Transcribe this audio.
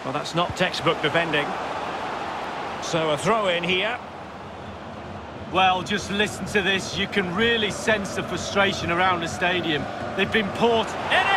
Well, that's not textbook defending. So a throw in here. Well, just listen to this. You can really sense the frustration around the stadium. They've been caught. It